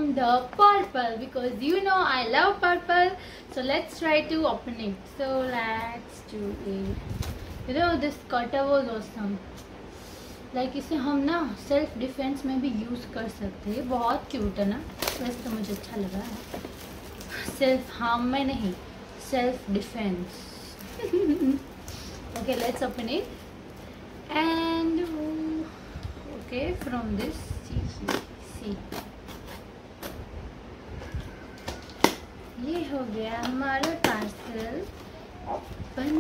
choosing the purple because you know I love purple. So let's try to open it. So let's do it. You know this cutter was awesome. Like इसे हम ना self defence में भी use कर सकते हैं. बहुत cute है ना. वैसे तो मुझे अच्छा लगा है. सेल्फ हार्म में नहीं, self defence. Okay, let's open it. And okay, from this, see. ये हो गया हमारा parcel open.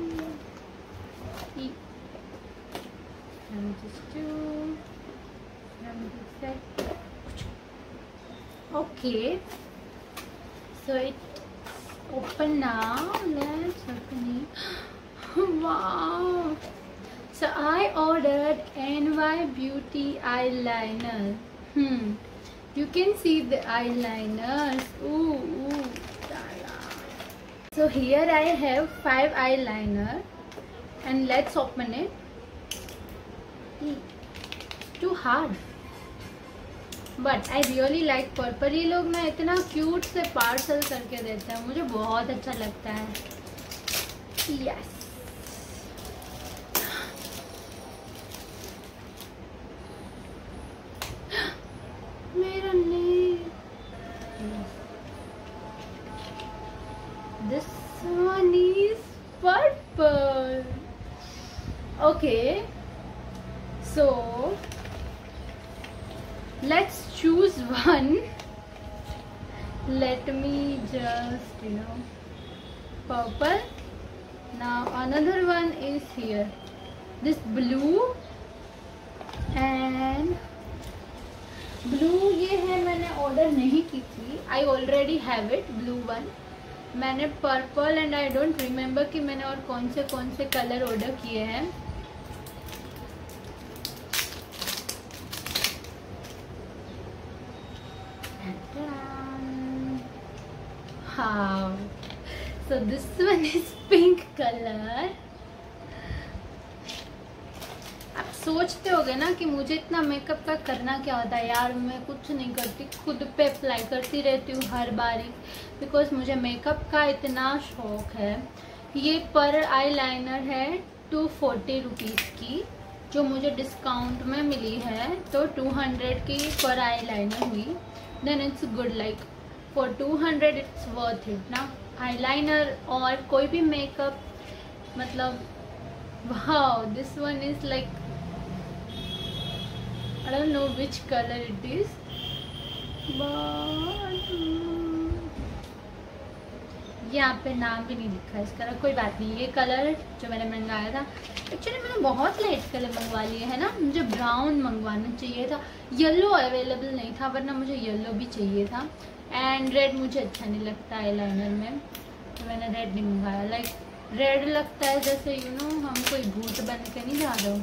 From this too, from this side. Okay, so it's open now. Let's open it. Wow! So I ordered NY Beauty eyeliner. You can see the eyeliners. Ooh. So here I have 5 eyeliner, and let's open it. Too hard, but I really like purple. ये लोग ना इतना cute से parcel करके देते हैं, मुझे बहुत अच्छा लगता है. Yes. मेरा नहीं. This one is purple. Okay. So let's choose one. Let me just purple. Now another one is here, this blue. And blue ये है, मैंने ऑर्डर नहीं की थी. I already have it, blue one. मैंने purple and I don't remember कि मैंने और कौन से कलर ऑर्डर किए हैं. Wow. So this one is pink color. आप सोचते होगे ना कि मुझे इतना मेकअप का करना क्या होता है. यार मैं कुछ नहीं करती, खुद पे अप्लाई करती रहती हूँ हर बारी, बिकॉज मुझे मेकअप का इतना शौक है. ये पर आई लाइनर है 240 रुपीज़ की, जो मुझे डिस्काउंट में मिली है. तो 200 की पर आई लाइनर हुई. Then it's good, like for 200 it's worth it ना. आई लाइनर और कोई भी मेकअप, मतलब wow, this one is like I don't know which color it is, but यहाँ पे नाम भी नहीं लिखा है इसका. कोई बात नहीं. ये कलर जो मैंने मंगाया था, एक्चुअली मैंने बहुत लाइट कलर मंगवा लिए है ना. मुझे ब्राउन मंगवाना चाहिए था. येलो अवेलेबल नहीं था, वरना मुझे येलो भी चाहिए था. एंड रेड मुझे अच्छा नहीं लगता आई लाइनर में, तो मैंने रेड नहीं मंगाया. लाइक रेड लगता है जैसे हम कोई भूत बन के नहीं जा रहे हो.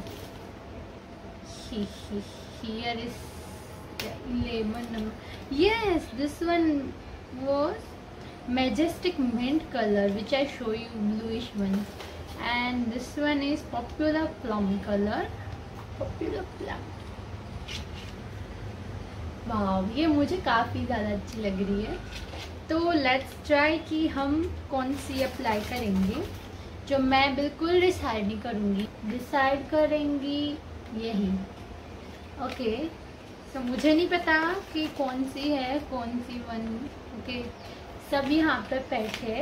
Here is lemon. Yes, this one was majestic mint color, which I show you, bluish one. And this one is popular plum color. Popular plum. वाह, ये मुझे काफ़ी ज़्यादा अच्छी लग रही है. तो लेट्स ट्राई कि हम कौन सी अप्लाई करेंगे. जो मैं बिल्कुल डिसाइड नहीं करूँगी, डिसाइड करेंगी यही. ओके, सो मुझे नहीं पता कि कौन सी है, कौन सी वन. ओके, सब यहाँ पे पैक है.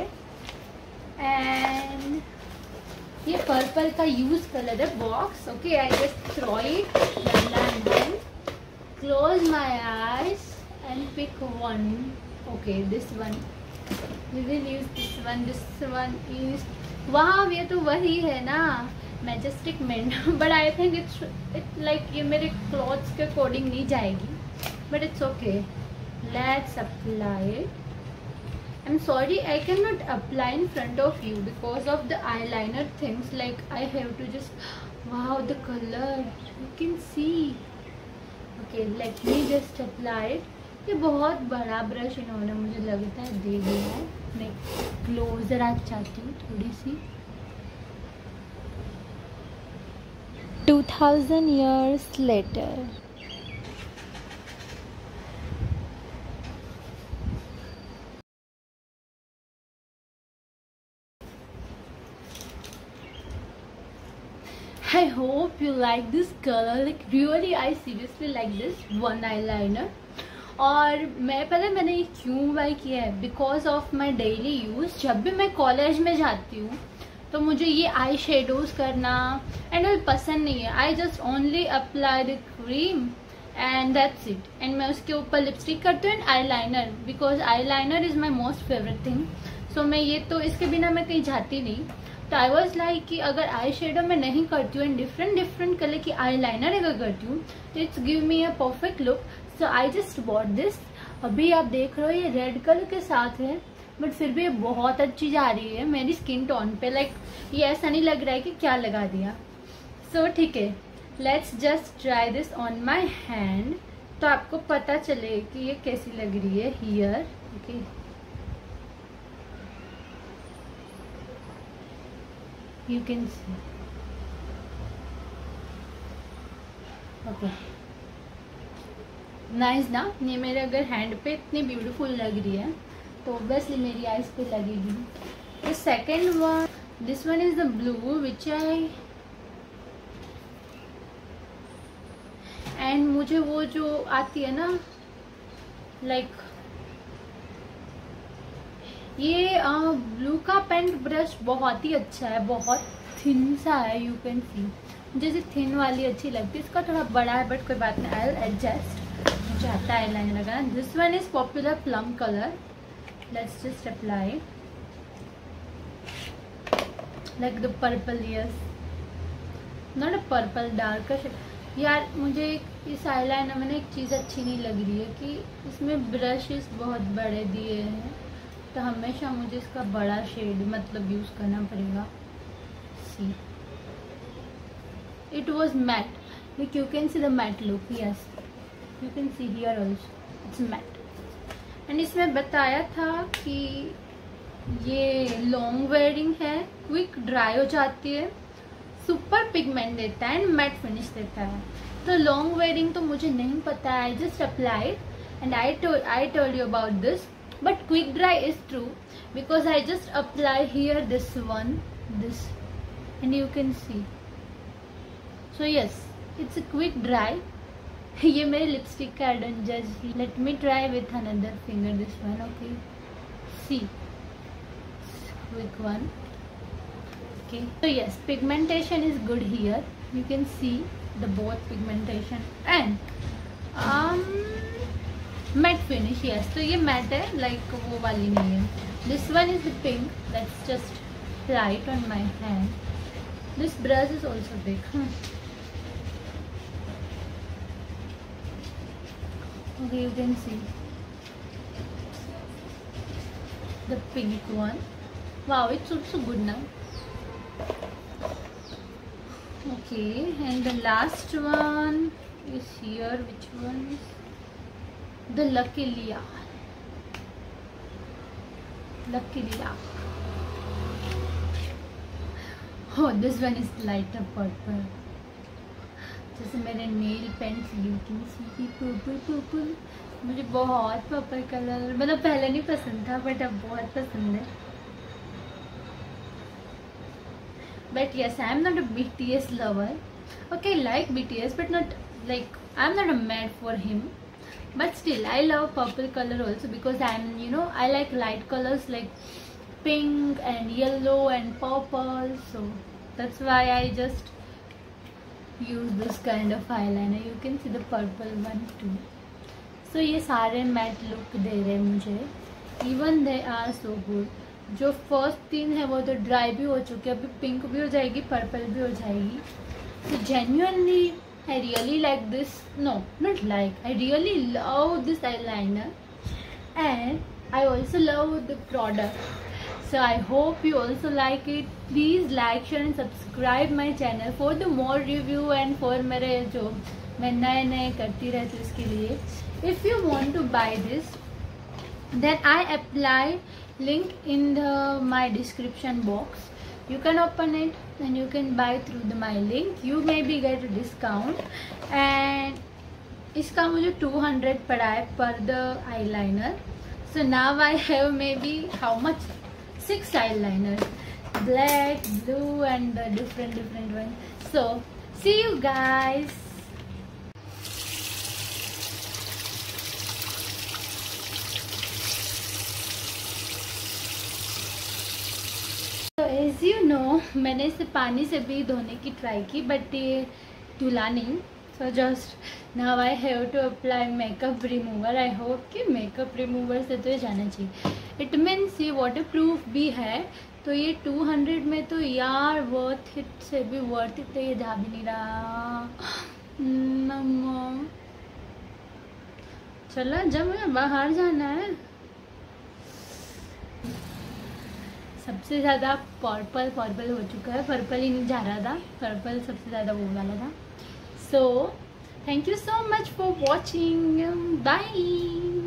एंड ये पर्पल का यूज कलर है box. Okay, I just throw it and then close my eyes and pick one. Okay, this one. We will use this one. This one is wow, ये तो वही है ना, majestic mint. But I think it's like ये मेरे clothes के according नहीं जाएगी, but it's okay. Let's apply it. I am sorry, I can not apply in front of you because of the eyeliner things. Like I have to just wow the colour, you can see. Okay, let me just apply it. ये बहुत बड़ा brush इन्होंने मुझे लगता है दे दिया है. मैं क्लोजर आ चाहती हूँ थोड़ी सी. 2000 years later. I hope you like this color. Like really, I seriously like this one eyeliner. और मैंने ये क्यों बाय किया है, because of my daily use. जब भी मैं कॉलेज में जाती हूँ तो मुझे ये आई शेडोज करना एंड वो पसंद नहीं है. I just only apply the cream and that's it. And मैं उसके ऊपर लिपस्टिक करती हूँ and eyeliner, because eyeliner is my most favourite thing. So मैं ये तो इसके बिना मैं कहीं जाती नहीं. तो आई वॉज लाइक कि अगर आई शेडो में नहीं करती हूँ एंड डिफरेंट कलर की आई लाइनर अगर करती हूँ तो it's give me a perfect look. So I just bought this. अभी आप देख रहे हो ये रेड कलर के साथ है, बट फिर भी ये बहुत अच्छी जा रही है मेरी स्किन टोन पे. लाइक ये ऐसा नहीं लग रहा है कि क्या लगा दिया. सो ठीक है, let's just try this on my hand, तो आपको पता चले कि ये कैसी लग रही है. Here okay, you can see. Okay, nice ना. ये मेरे अगर हैंड पे इतनी ब्यूटीफुल लग रही है तो ऑब्वियसली मेरी आईज पे लगेगी. The second one, this one is the blue which I, and मुझे वो जो आती है ना लाइक ये ब्लू का पेंट ब्रश बहुत ही अच्छा है, बहुत थिन सा है. यू कैन सी जैसे थिन वाली अच्छी लगती है. इसका थोड़ा बड़ा है बट कोई बात नहीं, आई विल एडजस्ट. मुझे आता है लाइन लगाना. This one is popular plum colour. Let's just apply like the purple. Yes, not a purple, darker shade. यार मुझे इस आईलाइनर में ना एक चीज़ अच्छी नहीं लग रही है कि इसमें ब्रशेस बहुत बड़े दिए हैं, तो हमेशा मुझे इसका बड़ा शेड मतलब यूज करना पड़ेगा. See, it was matte. Like you can see the matte look. Yes, you can see here also it's matte. And इसमें बताया था कि ये लॉन्ग वेयरिंग है, क्विक ड्राई हो जाती है, सुपर पिगमेंट देता है एंड मैट फिनिश देता है. तो लॉन्ग वेयरिंग तो मुझे नहीं पता है. I just applied and I told you about this. But quick dry is true because I just apply here this one, this, and you can see. So yes, it's a quick dry. ये मेरे lipstick का don't judge. Let me try with another finger. This one, okay. See, quick one. Okay. So yes, pigmentation is good here. You can see the both pigmentation and matte finish. Yes, तो ये matte है, like वो वाली नहीं है. This one is the pink. Let's just apply it on my hand. This brush is also big. Okay, you can see the pink one. Wow, it's also good now. Okay, and the last one is here. Which one is the Lucky Liya. Oh, this one is lighter purple. जैसे मेरे nail paints you can see purple. मुझे बहुत purple colour मतलब पहले नहीं पसंद था but अब बहुत पसंद है. But yes, I am not a BTS lover. Okay, like BTS but not like I am not a mad for him. But still I love purple color also because I like light colors like pink and yellow and purple, so that's why I just use this kind of eyeliner. You can see the purple one too. So ये सारे matte look दे रहे हैं मुझे. Even they are so good. जो first 3 है वो तो dry भी हो चुके हैं, अभी पिंक भी हो जाएगी, पर्पल भी हो जाएगी. So genuinely I really like this. No, not like. I really love this eyeliner, and I also love the product. So I hope you also like it. Please like, share, and subscribe my channel for the more review and for मेरे जो मैं नए करती रहती हूँ इसके लिए. If you want to buy this, then I apply link in my description box. You can open it and you can buy through my link. You maybe get a discount. And इसका मुझे 200 पड़ा है per the eyeliner. So now I have maybe how much? 6 eyeliners. black, blue and the different ones. So see you guys. तो as you know मैंने इसे पानी से भी धोने की ट्राई की बट ये धुला नहीं. So just now I have to apply makeup remover. I hope कि मेकअप रिमूवर से तो ये जाना चाहिए. इट मीन्स ये वाटर प्रूफ भी है. तो ये 200 में तो यार वर्थ इट से भी वर्थ इट. ये जा भी नहीं रहा. चला जब मैं बाहर जाना है. सबसे ज़्यादा पर्पल हो चुका है. पर्पल ही नहीं जा रहा था. पर्पल सबसे ज़्यादा वो वाला था. So thank you so much for watching. Bye.